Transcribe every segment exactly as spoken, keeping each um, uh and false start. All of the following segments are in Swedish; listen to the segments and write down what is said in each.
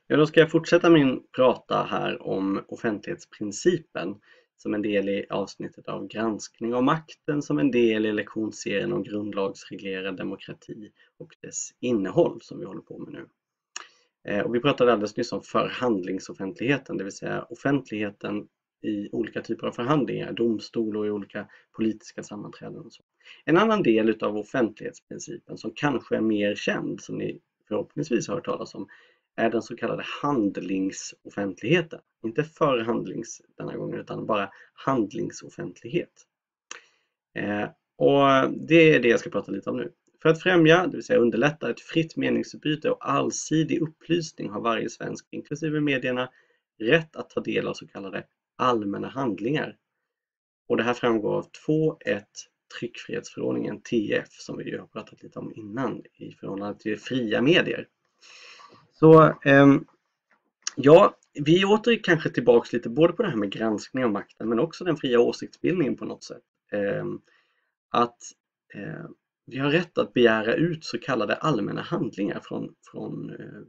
Ja, då ska jag fortsätta min prata här om offentlighetsprincipen som en del i avsnittet av granskning av makten, som en del i lektionsserien om grundlagsreglerad demokrati och dess innehåll som vi håller på med nu. Och vi pratade alldeles nyss om förhandlingsoffentligheten, det vill säga offentligheten i olika typer av förhandlingar, domstol och i olika politiska sammanträden och så. En annan del av offentlighetsprincipen som kanske är mer känd, som ni förhoppningsvis har hört talas om, är den så kallade handlingsoffentligheten. Inte förhandlings denna gången utan bara handlingsoffentlighet. Eh, och det är det jag ska prata lite om nu. För att främja, det vill säga underlätta ett fritt meningsutbyte och allsidig upplysning har varje svensk, inklusive medierna, rätt att ta del av så kallade allmänna handlingar. Och det här framgår av två punkt ett tryckfrihetsförordningen T F som vi ju har pratat lite om innan i förhållande till fria medier. Så eh, ja, vi är åter kanske tillbaks lite både på det här med granskning av makten men också den fria åsiktsbildningen på något sätt. Eh, att eh, vi har rätt att begära ut så kallade allmänna handlingar från, från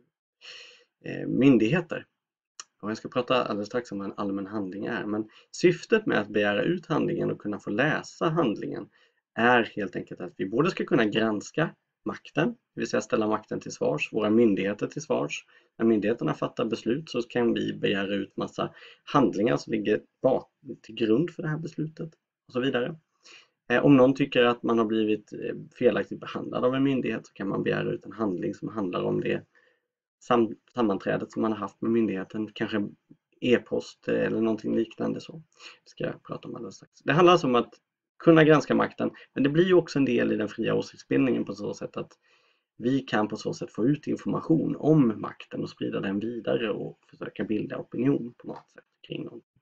eh, myndigheter. Och jag ska prata alldeles strax om vad en allmän handling är. Men syftet med att begära ut handlingen och kunna få läsa handlingen är helt enkelt att vi både ska kunna granska makten, det vill säga ställa makten till svars, våra myndigheter till svars. När myndigheterna fattar beslut så kan vi begära ut massa handlingar som ligger bak till grund för det här beslutet och så vidare. Om någon tycker att man har blivit felaktigt behandlad av en myndighet så kan man begära ut en handling som handlar om det sam sammanträdet som man har haft med myndigheten, kanske e-post eller någonting liknande så. Det ska jag prata om alldeles strax. Det handlar alltså om att kunna granska makten, men det blir ju också en del i den fria åsiktsbildningen på så sätt att vi kan på så sätt få ut information om makten och sprida den vidare och försöka bilda opinion på något sätt kring någonting.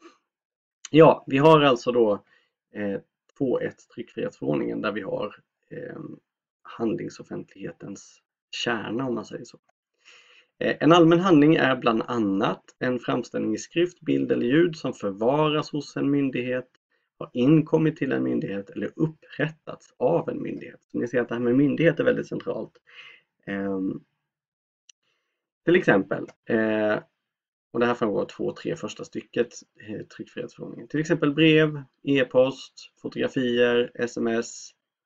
Ja, vi har alltså då eh, två punkt ett tryckfrihetsförordningen där vi har eh, handlingsoffentlighetens kärna om man säger så. Eh, en allmän handling är bland annat en framställning i skrift, bild eller ljud som förvaras hos en myndighet, har inkommit till en myndighet eller upprättats av en myndighet. Så ni ser att det här med myndighet är väldigt centralt. Eh, till exempel eh, och det här framgår två, tre första stycket i tryckfrihetsförordningen. Till exempel brev, e-post, fotografier, sms.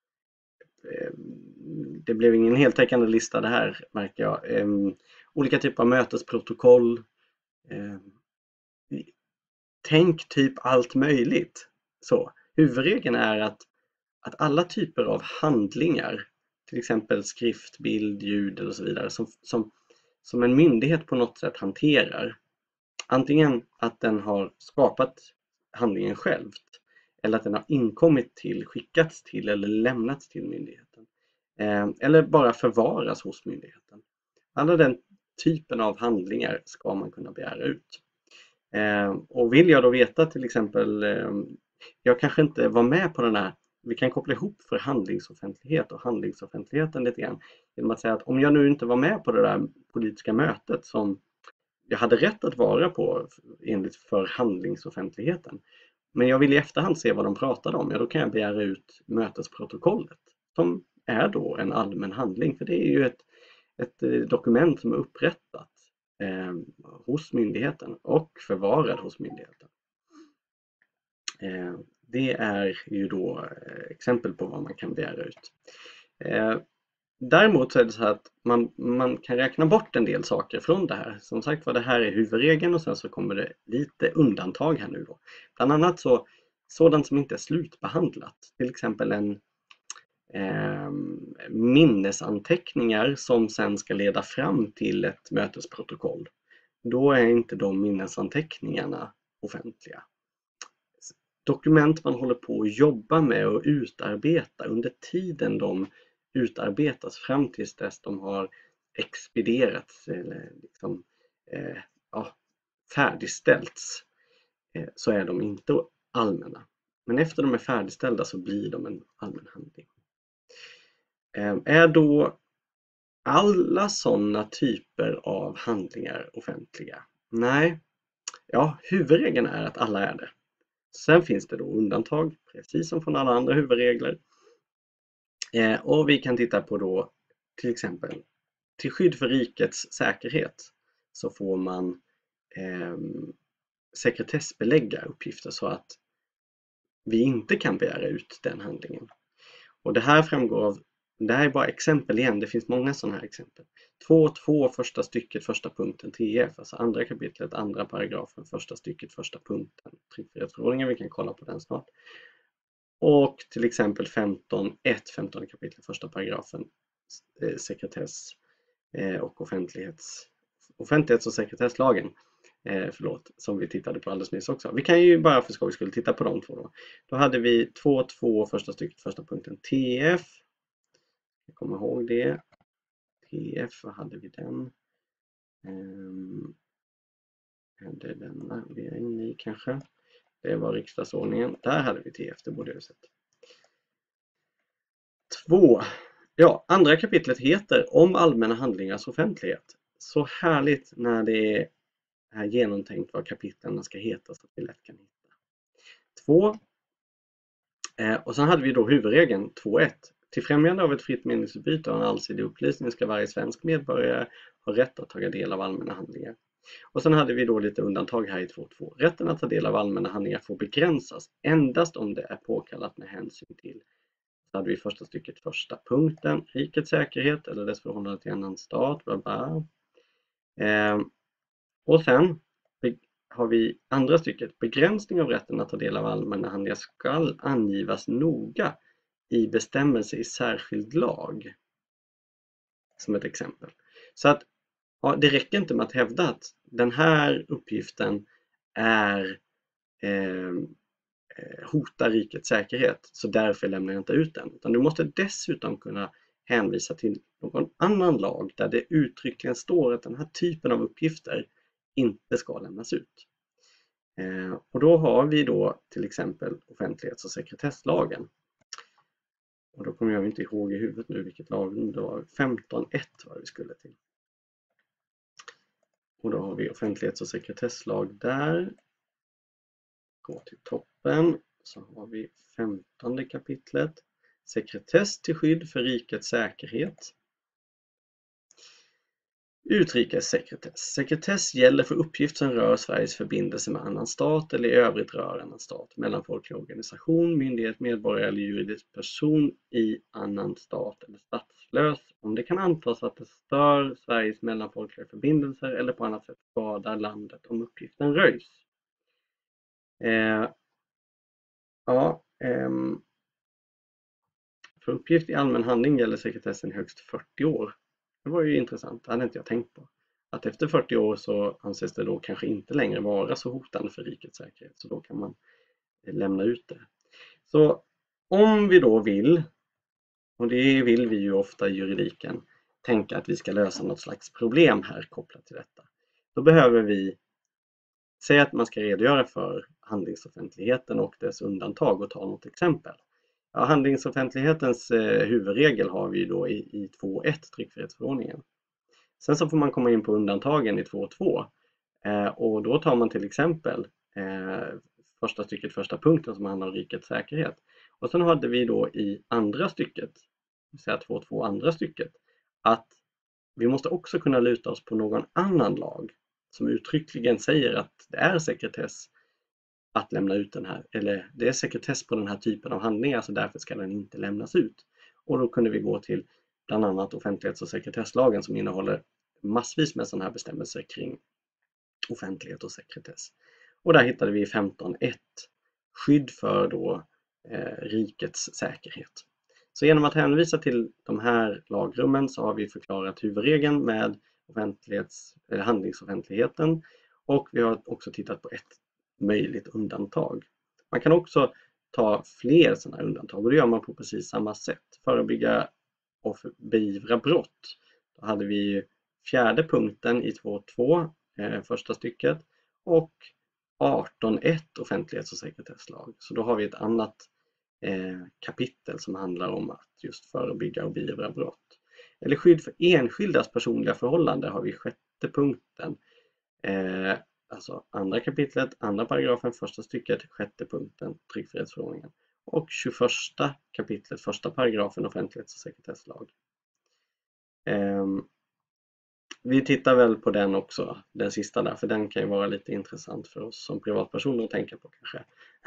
Det blev ingen heltäckande lista det här märker jag. Olika typer av mötesprotokoll. Tänk typ allt möjligt. Så, huvudregeln är att, att alla typer av handlingar, till exempel skrift, bild, ljud och så vidare, som, som, som en myndighet på något sätt hanterar, antingen att den har skapat handlingen självt eller att den har inkommit till, skickats till eller lämnats till myndigheten. Eh, eller bara förvaras hos myndigheten. Alla den typen av handlingar ska man kunna begära ut. Eh, och vill jag då veta till exempel, eh, jag kanske inte var med på den här, vi kan koppla ihop förhandlingsoffentlighet och handlingsoffentligheten lite grann. Genom att säga att om jag nu inte var med på det där politiska mötet som jag hade rätt att vara på enligt förhandlingsoffentligheten. Men jag vill i efterhand se vad de pratade om. Ja, då kan jag begära ut mötesprotokollet. Som är då en allmän handling. För det är ju ett, ett dokument som är upprättat eh, hos myndigheten. Och förvarad hos myndigheten. Eh, det är ju då eh, exempel på vad man kan begära ut. Eh, Däremot så är det så att man, man kan räkna bort en del saker från det här. Som sagt var, det här är huvudregeln och sen så kommer det lite undantag här nu då. Bland annat så sådant som inte är slutbehandlat. Till exempel en eh, minnesanteckningar som sen ska leda fram till ett mötesprotokoll. Då är inte de minnesanteckningarna offentliga. Dokument man håller på att jobba med och utarbeta under tiden de utarbetas fram tills dess de har expedierats eller liksom, eh, ja, färdigställts eh, så är de inte allmänna. Men efter de är färdigställda så blir de en allmän handling. Eh, är då alla sådana typer av handlingar offentliga? Nej, ja, huvudregeln är att alla är det. Sen finns det då undantag, precis som från alla andra huvudregler. Eh, och vi kan titta på då till exempel till skydd för rikets säkerhet så får man eh, sekretessbelägga uppgifter så att vi inte kan begära ut den handlingen. Och det här framgår av, det här är bara exempel igen, det finns många sådana här exempel. två två första stycket första punkten T F, alltså andra kapitlet, andra paragrafen, första stycket första punkten tryckfrihetsförordningen, vi kan kolla på den snart. Och till exempel femton ett, femtonde kapitlet första paragrafen eh, sekretess eh, och offentlighets, offentlighets- och sekretesslagen. Eh, förlåt, som vi tittade på alldeles nyss också. Vi kan ju bara för skoj skulle titta på de två då. Då hade vi två två första stycket första punkten T F. Jag kommer ihåg det. T F, vad hade vi den? Um, hade denna vi är inne i kanske. Det var riksdagsordningen. Där hade vi T F, det borde jag ha sett. två. Ja, andra kapitlet heter om allmänna handlingars offentlighet. Så härligt när det är är genomtänkt vad kapitlen ska heta så att vi lätt kan hitta. två. Eh, och sen hade vi då huvudregeln två ett. Till främjande av ett fritt meningsutbyte och en allsidig upplysning ska varje svensk medborgare ha rätt att ta del av allmänna handlingar. Och sen hade vi då lite undantag här i två två. Rätten att ta del av allmänna handlingar får begränsas endast om det är påkallat med hänsyn till. Så hade vi första stycket första punkten, rikets säkerhet eller dess förhållande till en annan stat. Bla bla. Eh, och sen har vi andra stycket. Begränsning av rätten att ta del av allmänna handlingar ska angivas noga i bestämmelse i särskild lag. Som ett exempel. Så att ja, det räcker inte med att hävda att den här uppgiften är eh, hotar rikets säkerhet så därför lämnar jag inte ut den. Utan du måste dessutom kunna hänvisa till någon annan lag där det uttryckligen står att den här typen av uppgifter inte ska lämnas ut. Eh, och då har vi då till exempel offentlighets- och sekretesslagen. Och då kommer jag inte ihåg i huvudet nu vilket lag det var. femton ett var vi skulle till. Och då har vi offentlighets- och sekretesslag där. Gå till toppen så har vi femtonde kapitlet. Sekretess till skydd för rikets säkerhet. Utrikessekretess. Sekretess gäller för uppgift som rör Sveriges förbindelse med annan stat eller i övrigt rör annan stat, mellanfolklig organisation, myndighet, medborgare eller juridisk person i annan stat eller statslös, om det kan antas att det stör Sveriges mellanfolkliga förbindelser eller på annat sätt skadar landet om uppgiften röjs. Eh, ja, ehm, för uppgift i allmän handling gäller sekretessen högst fyrtio år. Det var ju intressant, det hade inte jag tänkt på. Att efter fyrtio år så anses det då kanske inte längre vara så hotande för rikets säkerhet. Så då kan man lämna ut det. Så om vi då vill, och det vill vi ju ofta i juridiken, tänka att vi ska lösa något slags problem här kopplat till detta. Då behöver vi säga att man ska redogöra för handlingsoffentligheten och dess undantag och ta något exempel. Ja, handlingsoffentlighetens eh, huvudregel har vi då i, i två ett tryckfrihetsförordningen. Sen så får man komma in på undantagen i två två eh, och då tar man till exempel eh, första stycket första punkten som handlar om rikets säkerhet. Och sen hade vi då i andra stycket, det vill säga två två andra stycket, att vi måste också kunna luta oss på någon annan lag som uttryckligen säger att det är sekretess att lämna ut den här, eller det är sekretess på den här typen av handlingar så därför ska den inte lämnas ut. Och då kunde vi gå till bland annat offentlighets- och sekretesslagen som innehåller massvis med sådana här bestämmelser kring offentlighet och sekretess. Och där hittade vi femton ett skydd för då eh, rikets säkerhet. Så genom att hänvisa till de här lagrummen så har vi förklarat huvudregeln med offentlighets, eller handlingsoffentligheten och vi har också tittat på ett möjligt undantag. Man kan också ta fler sådana här undantag och det gör man på precis samma sätt. Förebygga och beivra brott. Då hade vi fjärde punkten i två två, eh, första stycket och arton ett offentlighets- och sekretesslag. Så då har vi ett annat eh, kapitel som handlar om att just förebygga och beivra brott. Eller skydd för enskildas personliga förhållande har vi sjätte punkten. Eh, alltså andra kapitlet, andra paragrafen, första stycket, sjätte punkten, tryckfrihetsförordningen. Och tjugoförsta kapitlet, första paragrafen, offentlighets- och sekretesslag. Eh, vi tittar väl på den också, den sista där, för den kan ju vara lite intressant för oss som privatpersoner att tänka på kanske.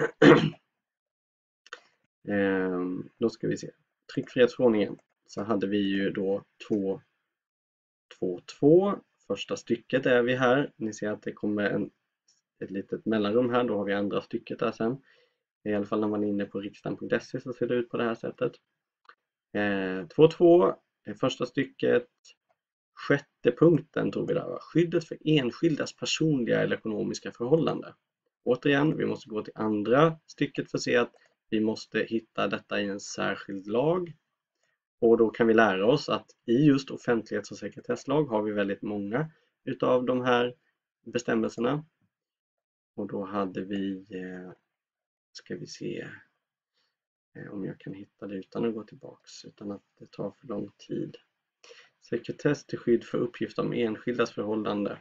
ehm, då ska vi se. Tryckfrihetsförordningen, så hade vi ju då två två två. Första stycket är vi här. Ni ser att det kommer en, ett litet mellanrum här, då har vi andra stycket där sen. I alla fall när man är inne på riksdagen punkt se så ser det ut på det här sättet. Eh, två två, första stycket, sjätte punkten tog vi där, va? Skyddet för enskildas personliga eller ekonomiska förhållanden. Återigen, vi måste gå till andra stycket för att se att vi måste hitta detta i en särskild lag. Och då kan vi lära oss att i just offentlighets- och sekretesslag har vi väldigt många utav de här bestämmelserna. Och då hade vi, eh, ska vi se eh, om jag kan hitta det utan att gå tillbaks, utan att det tar för lång tid. Sekretess till skydd för uppgifter om enskildas förhållande.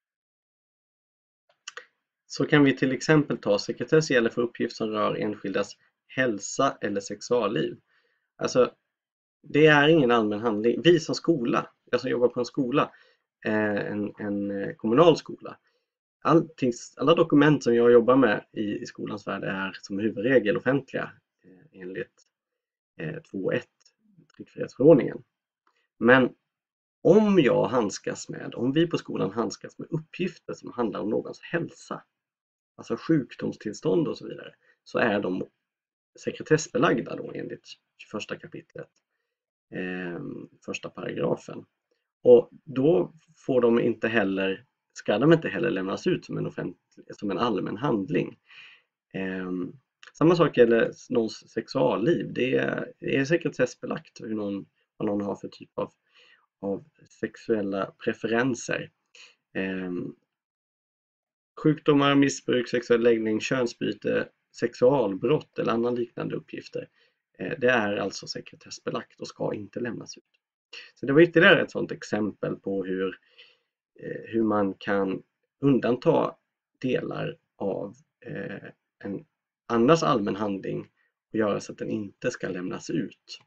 Så kan vi till exempel ta sekretess gäller för uppgifter som rör enskildas hälsa eller sexualliv. Alltså, det är ingen allmän handling. Vi som skola, jag som jobbar på en skola, en, en kommunal skola, allting, alla dokument som jag jobbar med i, i skolans värld är som huvudregel offentliga enligt två ett tryckfrihetsförordningen. Men om jag handskas med, om vi på skolan handskas med uppgifter som handlar om någons hälsa, alltså sjukdomstillstånd och så vidare, så är de sekretessbelagda då enligt tjugoförsta kapitlet, eh, första paragrafen. Och då får de inte heller, ska de inte heller lämnas ut som en, offentlig, som en allmän handling. Eh, samma sak gäller någons sexualliv. Det är, det är sekretessbelagt hur någon, vad någon har för typ av, av sexuella preferenser. Eh, sjukdomar, missbruk, sexuell läggning, könsbyte, sexualbrott eller annan liknande uppgifter. Eh, det är alltså sekretessbelagt och ska inte lämnas ut. Så det var ytterligare ett sådant exempel på hur, eh, hur man kan undanta delar av eh, en annars allmän handling och göra så att den inte ska lämnas ut.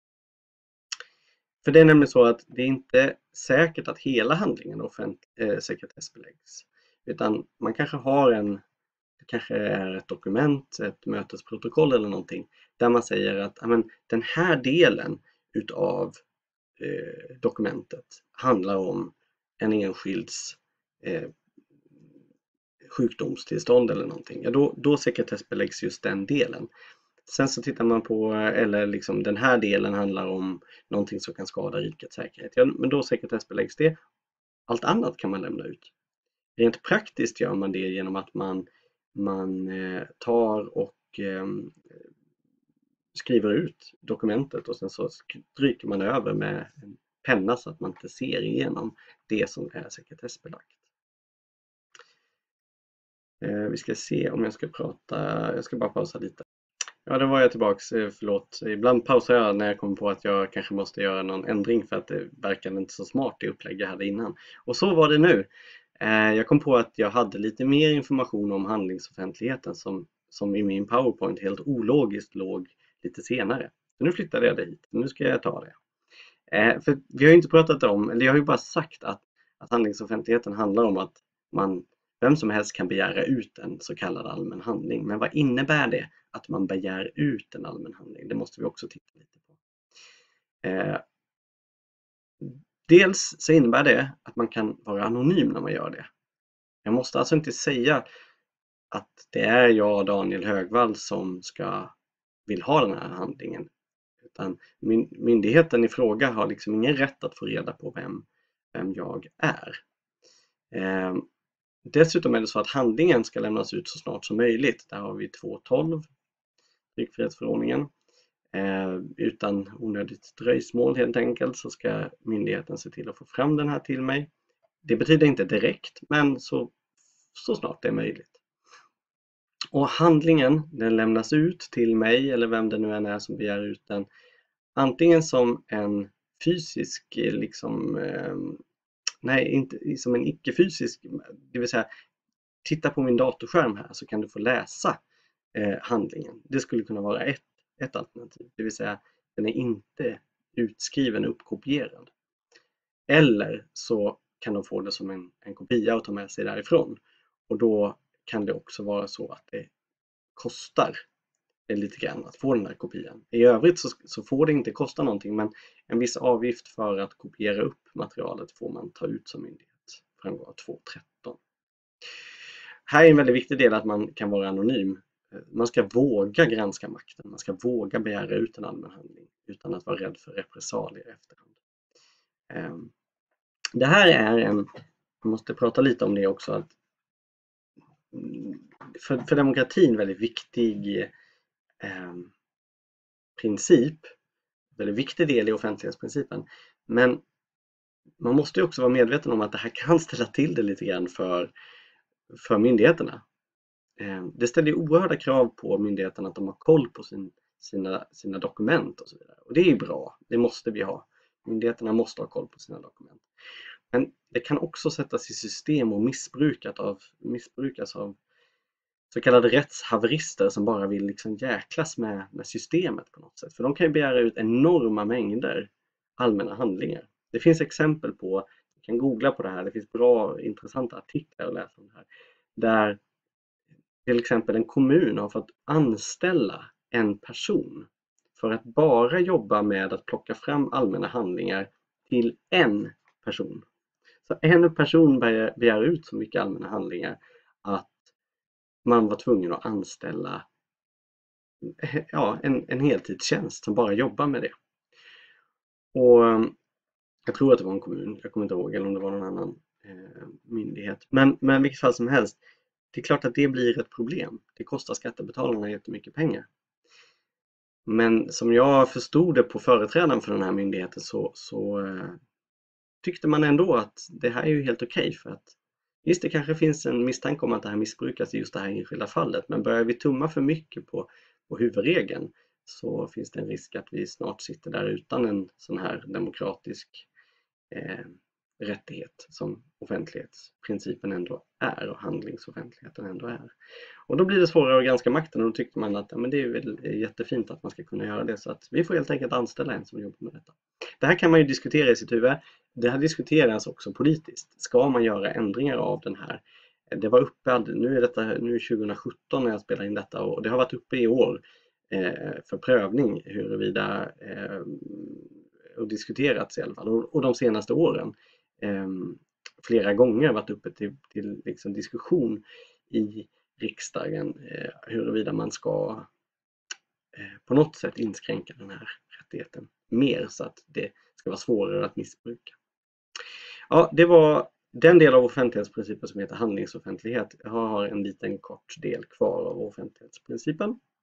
För det är nämligen så att det är inte säkert att hela handlingen offent- eh, sekretessbeläggs. Utan man kanske har en, det kanske är ett dokument, ett mötesprotokoll eller någonting, där man säger att amen, den här delen utav eh, dokumentet handlar om en enskilds eh, sjukdomstillstånd eller någonting. Ja, då, då sekretessbeläggs just den delen. Sen så tittar man på, eller liksom den här delen handlar om någonting som kan skada rikets säkerhet. Ja, men då sekretessbeläggs det. Allt annat kan man lämna ut. Rent praktiskt gör man det genom att man, man eh, tar och eh, skriver ut dokumentet och sen så stryker man över med en penna så att man inte ser igenom det som är sekretessbelagt. Eh, vi ska se om jag ska prata, jag ska bara pausa lite. Ja, då var jag tillbaks, förlåt. Ibland pausar jag när jag kommer på att jag kanske måste göra någon ändring för att det verkar inte så smart det upplägg jag hade innan. Och så var det nu. Jag kom på att jag hade lite mer information om handlingsoffentligheten som, som i min PowerPoint helt ologiskt låg lite senare. Så nu flyttade jag dit. Nu ska jag ta det. För vi har ju inte pratat om, eller jag har ju bara sagt att, att handlingsoffentligheten handlar om att man, vem som helst kan begära ut en så kallad allmän handling. Men vad innebär det att man begär ut en allmän handling? Det måste vi också titta lite på. Eh, dels så innebär det att man kan vara anonym när man gör det. Jag måste alltså inte säga att det är jag, Daniel Högvall, som ska vill ha den här handlingen. Utan myndigheten i fråga har liksom ingen rätt att få reda på vem, vem jag är. Eh, Dessutom är det så att handlingen ska lämnas ut så snart som möjligt. Där har vi två tolv, tryckfrihetsförordningen. Eh, utan onödigt dröjsmål helt enkelt så ska myndigheten se till att få fram den här till mig. Det betyder inte direkt, men så, så snart det är möjligt. Och handlingen, den lämnas ut till mig eller vem det nu än är som begär ut den. Antingen som en fysisk, liksom, eh, nej inte som en icke-fysisk, det vill säga titta på min datorskärm här så kan du få läsa eh, handlingen. Det skulle kunna vara ett, ett alternativ, det vill säga den är inte utskriven och uppkopierad. Eller så kan de få det som en, en kopia och ta med sig därifrån. Och då kan det också vara så att det kostar lite grann att få den här kopian. I övrigt så, så får det inte kosta någonting, men en viss avgift för att kopiera upp materialet får man ta ut som myndighet. Framgår av två tretton. Här är en väldigt viktig del att man kan vara anonym. Man ska våga granska makten. Man ska våga begära ut en allmän handling utan att vara rädd för repressalier i efterhand. Det här är en, man måste prata lite om det också, att för, för demokratin väldigt viktig eh, princip, väldigt viktig del i offentlighetsprincipen. Men man måste ju också vara medveten om att det här kan ställa till det lite grann för, för myndigheterna. Eh, det ställer ju oerhörda krav på myndigheterna att de har koll på sin, sina, sina dokument och så vidare. Och det är ju bra, det måste vi ha. Myndigheterna måste ha koll på sina dokument. Men det kan också sättas i system och missbrukat av, missbrukas av så kallade rättshaverister som bara vill liksom jäklas med, med systemet på något sätt. För de kan ju begära ut enorma mängder allmänna handlingar. Det finns exempel på, du kan googla på det här, det finns bra intressanta artiklar att läsa om det här. Där till exempel en kommun har fått anställa en person för att bara jobba med att plocka fram allmänna handlingar till en person. Så en person begär ut så mycket allmänna handlingar att man var tvungen att anställa ja, en, en heltidstjänst som bara jobbar med det. Och jag tror att det var en kommun, jag kommer inte ihåg, eller om det var någon annan eh, myndighet. Men, men i vilket fall som helst, det är klart att det blir ett problem. Det kostar skattebetalarna jättemycket pengar. Men som jag förstod det på företrädaren för den här myndigheten så, så eh, tyckte man ändå att det här är ju helt okej, för att visst, det kanske finns en misstanke om att det här missbrukas i just det här enskilda fallet, men börjar vi tumma för mycket på, på huvudregeln så finns det en risk att vi snart sitter där utan en sån här demokratisk eh, rättighet som offentlighetsprincipen ändå är och handlingsoffentligheten ändå är. Och då blir det svårare att granska makten, och då tyckte man att ja, men det är väl jättefint att man ska kunna göra det, så att vi får helt enkelt anställa en som jobbar med detta. Det här kan man ju diskutera i sitt huvud. Det här diskuteras också politiskt. Ska man göra ändringar av den här? Det var uppe, nu är detta nu är tjugo sjutton när jag spelar in detta, och det har varit uppe i år eh, för prövning huruvida eh, och diskuterats i alla fall. Och, och de senaste åren eh, flera gånger varit uppe till, till liksom diskussion i riksdagen eh, huruvida man ska eh, på något sätt inskränka den här rättigheten mer så att det ska vara svårare att missbruka. Ja, det var den del av offentlighetsprincipen som heter handlingsoffentlighet. Jag har en liten kort del kvar av offentlighetsprincipen.